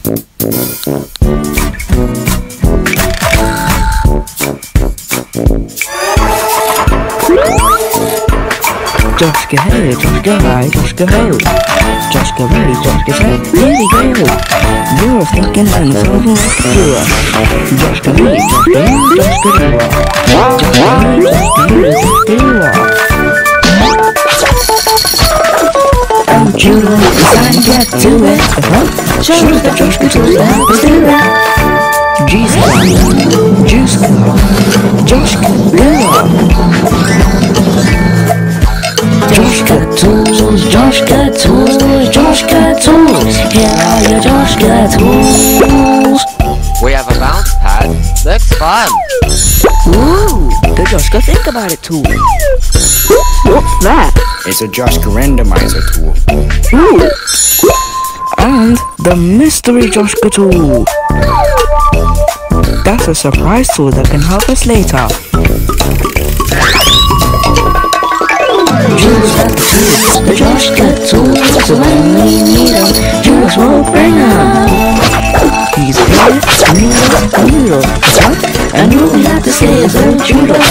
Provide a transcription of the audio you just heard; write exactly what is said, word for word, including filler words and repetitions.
Joshke hey, Joshke hi, Joshke ho. Joshke ready, Joshke set, here we go. You're thinking and solving what to do. Joshke ready, Joshke do. Joshke ready, Joshke do, Joshke do. Oh, children, it's time to get to it. Show us the Joshke-Tool to help us do it. Juice club, juice club, Joshke-Doer. Joshke-Tools, Joshke-Tools, Joshke-Tools. Here are your Joshke-Tools. We have a bounce pad. Looks fun. Ooh, the Joshke-Think-About-It-Tool. What's that? It's a Joshke-Randomiser-Tool. Ooh. And the mystery Joshke-Tool. That's a surprise tool that can help us later. Jules got the tools, the Joshke-Tools, so when we need them, Jules will bring them. He's here, real, real, what? And all we have to say is, oh, Jules,